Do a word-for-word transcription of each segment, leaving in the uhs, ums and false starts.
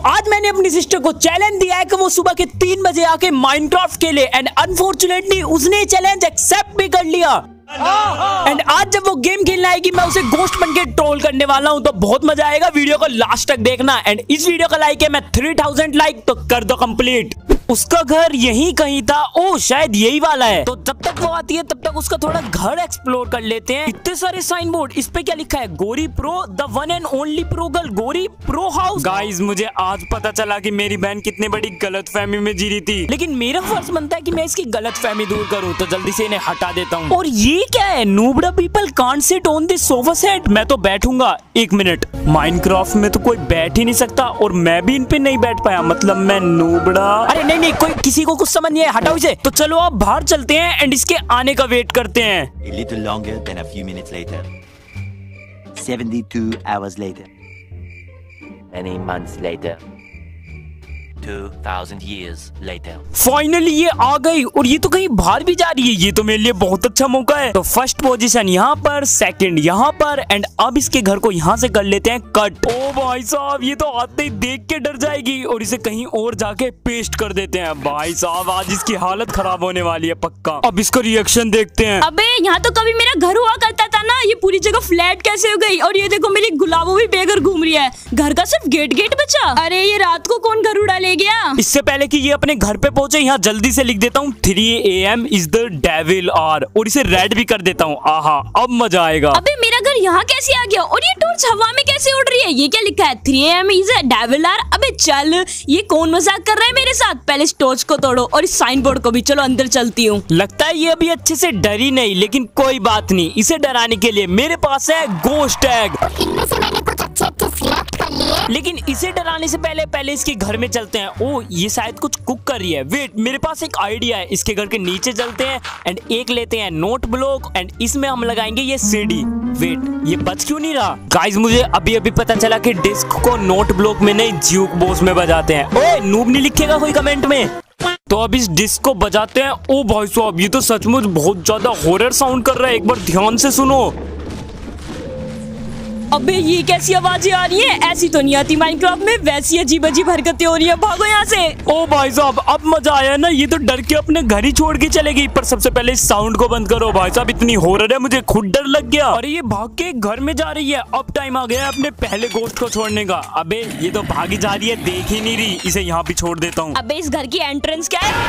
आज मैंने अपनी सिस्टर को चैलेंज दिया है कि वो सुबह के तीन बजे आके माइनक्राफ्ट खेले एंड अनफॉर्चुनेटली उसने चैलेंज एक्सेप्ट भी कर लिया। एंड आज जब वो गेम खेलने आएगी मैं उसे गोश्त बन के ट्रोल करने वाला हूँ, तो बहुत मजा आएगा। वीडियो को लास्ट तक देखना। एंड इस वीडियो का लाइक है मैं थ्री थाउजेंड लाइक, तो कर दो कंप्लीट। उसका घर यहीं कहीं था, ओ शायद यही वाला है। तो जब तक वो आती है तब तक उसका थोड़ा घर एक्सप्लोर कर लेते हैं। इतने सारे साइन बोर्ड, इस पे क्या लिखा है? Gori pro, the one and only pro girl, Gori pro house. Guys मुझे आज पता चला कि मेरी बहन कितनी बड़ी गलतफहमी में जी रही थी, लेकिन मेरा फर्ज बनता है कि मैं इसकी गलतफहमी दूर करूं, तो जल्दी से इन्हें हटा देता हूं। और ये क्या है? नूबड़ा people can't sit on this sofa set. मैं तो बैठूंगा। एक मिनट, माइनक्राफ्ट में तो कोई बैठ ही नहीं सकता और मैं भी इन पे नहीं बैठ पाया, मतलब मैं नूबड़ा। अरे नहीं नहीं, कोई किसी को कुछ समझ नहीं है, हटाओ इसे। तो चलो आप बाहर चलते हैं एंड इसके आने का वेट करते हैं। A little longer than a few minutes later. seventy-two hours later. Many months later. two thousand years later. Finally ये आ गई और ये तो कहीं बाहर भी जा रही है। ये तो मेरे लिए बहुत अच्छा मौका है। तो फर्स्ट पोजीशन यहाँ पर, सेकंड यहाँ पर, एंड अब इसके घर को यहाँ से कर लेते हैं कट। ओ भाई साहब, ये तो आते ही देख के डर जाएगी और इसे कहीं और जाके पेस्ट कर देते हैं। भाई साहब आज इसकी हालत खराब होने वाली है पक्का। अब इसका रिएक्शन देखते हैं। अबे यहाँ तो कभी मेरा घर हुआ करता था ना, ये पूरी जगह फ्लैट कैसे हो गई? और ये देखो मेरी गुलाबो भी बेघर घूम रही है, घर का सिर्फ गेट गेट बचा। अरे ये रात को कौन घर उड़ा ले गया? इससे पहले कि ये अपने घर पे पहुंचे, यहाँ जल्दी से लिख देता हूँ three A M is the devil hour, और इसे रेड भी कर देता हूँ। आहा अब मजा आएगा। अबे मेरा घर यहाँ कैसे आ गया? और ये टॉर्च हवा में कैसे उड़ रही है? ये क्या लिखा है? Three A M is a devil hour. अबे चल, ये कौन मजाक कर रहा है मेरे साथ? पहले इस टॉर्च को तोड़ो और इस साइन बोर्ड को भी। चलो अंदर चलती हूँ। लगता है ये अभी अच्छे से डरी नहीं, लेकिन कोई बात नहीं, इसे डराने के लिए मेरे पास है गोश्त टैग। इनमें से मैंने कुछ अच्छे अच्छे सिलेक्ट कर लिए। लेकिन इसे डराने से पहले पहले इसके घर में चलते हैं। ओ ये शायद कुछ कुक कर रही है। वेट, मेरे पास एक आइडिया है। इसके घर के नीचे चलते हैं एंड एक लेते हैं नोट ब्लॉक एंड इसमें हम लगाएंगे ये सीढ़ी। वेट, ये बच क्यों नहीं रहा? गाइस मुझे अभी अभी पता चला कि डिस्क को नोट ब्लॉक में नहीं ज्यूक बॉक्स में बजाते हैं। ओए नूब नहीं लिखेगा कोई कमेंट में? तो अब इस डिस्क को बजाते हैं। ओ भाई साहब, ये तो सचमुच बहुत ज्यादा हॉरर साउंड कर रहा है। एक बार ध्यान से सुनो। अबे ये कैसी आवाजें आ रही हैं? ऐसी तो नहीं आती माइनक्राफ्ट में, वैसी अजीब अजीब हरकतें हो रही हैं। भागो यहाँ से। ओ भाई साहब अब मजा आया ना। ये तो डर के अपने घर ही छोड़ के चलेगी, पर सबसे पहले इस साउंड को बंद करो। भाई साहब इतनी हॉरर है, मुझे खुद डर लग गया। अरे ये भाग के घर में जा रही है। अब टाइम आ गया है अपने पहले गोश्त को छोड़ने का। अबे ये तो भागी जा रही है, देख ही नहीं रही। इसे यहाँ भी छोड़ देता हूँ। अबे इस घर की एंट्रेंस क्या है?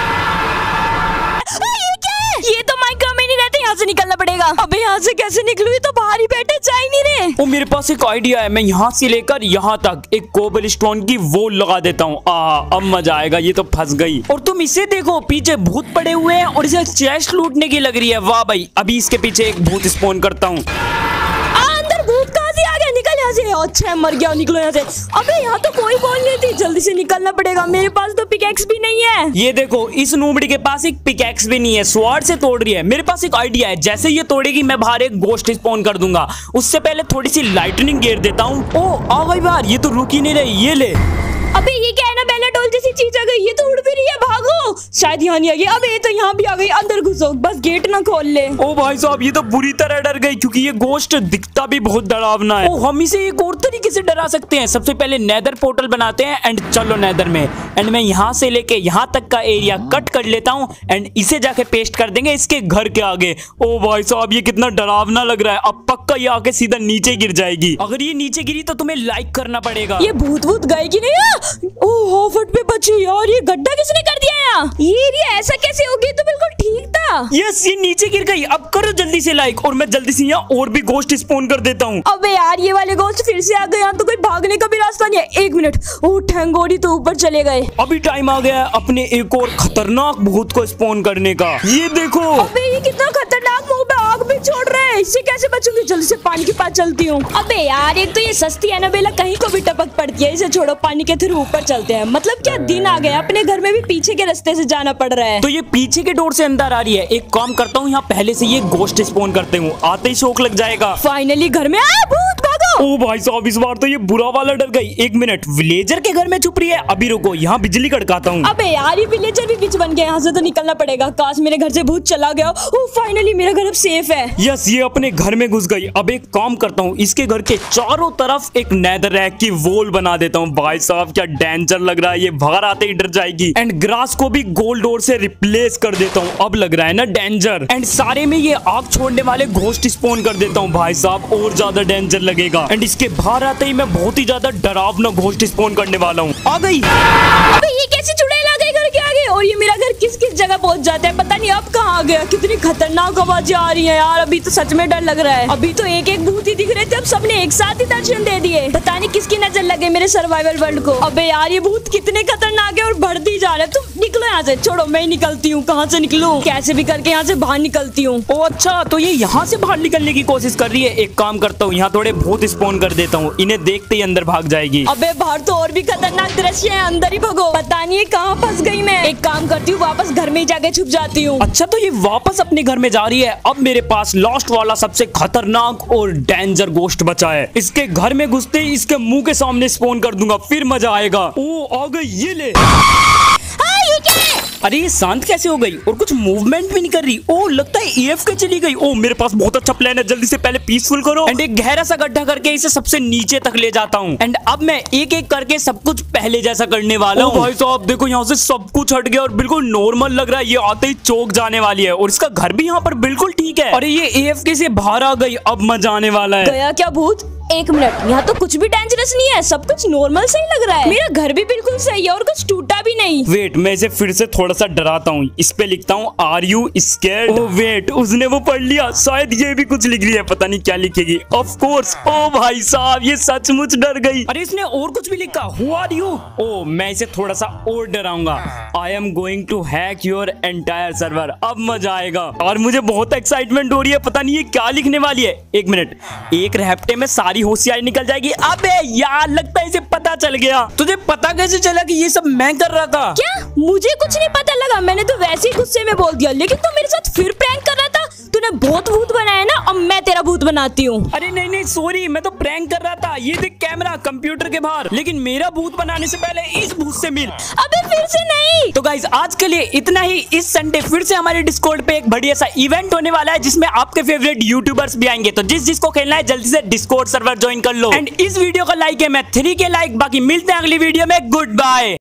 ये क्या है? ये तो माइनक्राफ्ट में नहीं रहते, यहाँ से निकलना पड़ेगा। अबे यहाँ से कैसे निकलूं? ये तो बाहर ही बैठे, जा ही नहीं रहे। ओ मेरे पास एक आइडिया है। मैं यहाँ से लेकर यहाँ तक एक कोबल स्टोन की वॉल लगा देता हूँ। आ अब मजा आएगा। ये तो फंस गई। और तुम इसे देखो, पीछे भूत पड़े हुए हैं और इसे चेस्ट लूटने की लग रही है। वाह भाई, अभी इसके पीछे एक भूत स्पॉन करता हूँ। अच्छा मर गया, निकलो यहाँ से। अबे यहाँ तो कोई बॉल नहीं थी, जल्दी से निकलना पड़ेगा। मेरे पास तो पिकैक्स भी नहीं है। ये देखो, इस नूबड़ी के पास एक पिकैक्स भी नहीं है, स्वॉर्ड से तोड़ रही है। मेरे पास एक आइडिया है। जैसे ये तोड़ेगी मैं बाहर एक गोश्त स्पॉन कर दूंगा। उससे पहले थोड़ी सी लाइटनिंग गिर देता हूँ। ओ आ गई बाहर। ये तो रुक ही नहीं रही। ये ले। अबे ये क्या है ना, बेला डोल जैसी चीज आ गई। ये तो उड़ भी रही है, भागो। शायद यहाँ नहीं आ गई। अबे ये तो यहाँ भी आ गई। अंदर घुसो, बस गेट ना खोल ले। ओ भाई साहब ये तो बुरी तरह डर गई, क्योंकि ये गोश्त दिखता भी बहुत डरावना है। ओ हम इसे एक और तरीके से डरा सकते हैं। सबसे पहले नेदर पोर्टल बनाते हैं एंड चलो नेदर में। एंड मैं यहाँ से लेके यहाँ तक का एरिया कट कर लेता हूँ एंड इसे जाके पेस्ट कर देंगे इसके घर के आगे। ओ भाई साहब ये कितना डरावना लग रहा है। अब पक्का ये आके सीधा नीचे गिर जाएगी। अगर ये नीचे गिरी तो तुम्हें लाइक करना पड़ेगा। ये भूत भूत गए कि नहीं? ओह फट पे बची यार। ये गड्ढा किसने कर दिया यार? ये एरिया ऐसा कैसे हो गया? तो बिल्कुल ठीक था। यस, ये नीचे गिर गई। अब करो जल्दी से लाइक, और मैं जल्दी से यहाँ और भी गोश्त स्पॉन कर देता हूँ। अबे यार ये वाले गोश्त फिर से आ गए। यहाँ तो कोई भागने का भी रास्ता नहीं है। एक मिनट, ओह ठंगोरी तो ऊपर चले गए। अभी टाइम आ गया है अपने एक और खतरनाक भूत को स्पॉन करने का। ये देखो। अबे ये कितना खतरनाक, मुंह पे आग भी छोड़ रहा है। इससे कैसे बचूंगी? जल्दी से पानी के पास चलती हूँ। अबे यार एक तो ये सस्ती एनाबेला कहीं को भी टपक पड़ती है। इसे छोड़ो, पानी के थ्रू ऊपर चलते हैं। मतलब क्या दिन आ गया, अपने घर में भी पीछे के रास्ते से जाना पड़ रहा है। तो ये पीछे के डोर से अंदर आ रही है। एक काम करता हूँ, यहाँ पहले से ये गोश्त स्पॉन करते हूँ, आते ही शौक लग जाएगा। फाइनली घर में आ। भूत भागो। ओ भाई साहब, इस बार तो ये बुरा वाला डर गई। एक मिनट, विलेजर के घर में छुप रही है। अभी रुको, यहाँ बिजली कड़काता हूँ। अबे यार, ये विलेजर भी बीच बन गया। यहाँ से तो निकलना पड़ेगा। काश मेरे घर से भूत चला गया। ओह फाइनली मेरा घर अब सेफ है। यस, ये अपने घर में घुस गई। अब एक काम करता हूँ, इसके घर के चारों तरफ एक नेदररैक की वॉल बना देता हूँ। भाई साहब क्या डेंजर लग रहा है, ये बाहर आते ही डर जाएगी। एंड ग्रास को भी गोल्ड डोर से रिप्लेस कर देता हूँ। अब लग रहा है ना डेंजर। एंड सारे में ये आग छोड़ने वाले घोस्ट स्पॉन कर देता हूँ। भाई साहब और ज्यादा डेंजर लगेगा। एंड इसके बाहर आते ही मैं बहुत ही ज्यादा डरावना घोस्ट स्पॉन करने वाला हूँ। आ गई। अबे ये कैसे चुड़ैल आ गई घर के आगे? और ये मेरा घर किस किस जगह पहुंच जाता है, पता नहीं अब कहाँ आ गया। कितनी खतरनाक आवाजें आ रही है यार। अभी तो सच में डर लग रहा है। अभी तो एक एक भूत ही दिख रहे थे, अब सबने एक साथ ही दर्शन दे दिए। पता नहीं किसकी नजर लगे मेरे सर्वाइवल वर्ल्ड को। अबे यार, ये भूत कितने खतरनाक है और बढ़ती जा रहे हैं। तुम निकलो यहाँ से। छोड़ो, मैं निकलती हूँ। कहाँ से निकलूं? कैसे भी करके यहाँ से बाहर निकलती हूँ। ओ अच्छा, तो ये यहाँ से बाहर निकलने की कोशिश कर रही है। एक काम करता हूँ, यहाँ थोड़े भूत स्पॉन कर देता हूँ। इन्हें देखते ही अंदर भाग जाएगी। अबे बाहर तो और भी खतरनाक दृश्य है, अंदर ही भगो। पता नहीं कहाँ फंस गई मैं। एक काम करती हूँ, वापस घर में ही जाके छुप जाती हूँ। अच्छा, तो ये वापस अपने घर में जा रही है। अब मेरे पास लास्ट वाला सबसे खतरनाक और डेंजर गोश्त बचा है। इसके घर में घुसते ही इसके मुंह के सामने स्पॉन कर दूंगा, फिर मजा आएगा। ओ आ गई, ये ले। अरे ये शांत कैसे हो गई और कुछ मूवमेंट भी नहीं कर रही? ओ लगता है ई एफ के चली गई। ओ मेरे पास बहुत अच्छा प्लान है, जल्दी से पहले पीसफुल करो। एंड एक गहरा सा गड्ढा करके इसे सबसे नीचे तक ले जाता हूँ। एंड अब मैं एक एक करके सब कुछ पहले जैसा करने वाला हूँ। भाई साहब देखो, यहाँ से सब कुछ हट गया और बिल्कुल नॉर्मल लग रहा है। ये आते ही चौक जाने वाली है और इसका घर भी यहाँ पर बिल्कुल ठीक है। अरे ये ए एफ के से बाहर आ गई, अब मजा आने वाला है। गया क्या भूत? एक मिनट, यहाँ तो कुछ भी डेंजरस नहीं है, सब कुछ नॉर्मल से ही लग रहा है। मेरा घर भी बिल्कुल सही है और कुछ टूटा भी नहीं। वेट, मैं इसे फिर से थोड़ा सा डराता हूँ। इस पे लिखता हूँ are you scared. Oh wait, उसने वो पढ़ लिया। शायद ये भी कुछ लिख रही है, पता नहीं क्या लिखेगी। Of course. ओ भाई साहब, ये सचमुच डर गई। अरे इसने और कुछ भी लिखा। Who are you? ओ मैं इसे थोड़ा सा और डराऊंगा। I am going to hack your entire server. अब मजा आएगा और मुझे बहुत एक्साइटमेंट हो रही है। पता नहीं ये क्या लिखने वाली है। एक मिनट, एक रैप्टे में सारी होशियारी निकल जाएगी। अबे यार, लगता है इसे पता चल गया। तुझे पता कैसे चला कि ये सब मैं कर रहा था? क्या? मुझे कुछ नहीं पता लगा, मैंने तो वैसे ही गुस्से में बोल दिया। लेकिन तू मेरे साथ फिर प्रैंक कर रहा था। तूने बहुत भूत बनाया ना, अब मैं तेरा भूत बनाती हूँ। अरे नहीं नहीं सॉरी, मैं तो प्रैंक कर रहा था। ये देख कैमरा कंप्यूटर के बाहर। लेकिन मेरा भूत बनाने से पहले इस भूत से मिल। अबे फिर से नहीं। तो गाइज आज के लिए इतना ही। इस संडे फिर से हमारे डिस्कॉर्ड पे एक बढ़िया सा इवेंट होने वाला है जिसमें आपके फेवरेट यूट्यूबर्स भी आएंगे। तो जिस जिसको खेलना है जल्दी से डिस्कॉर्ड सर्वर ज्वाइन कर लो। एंड इस वीडियो का लाइक है मैं थ्री के लाइक। बाकी मिलते हैं अगली वीडियो में। Good bye.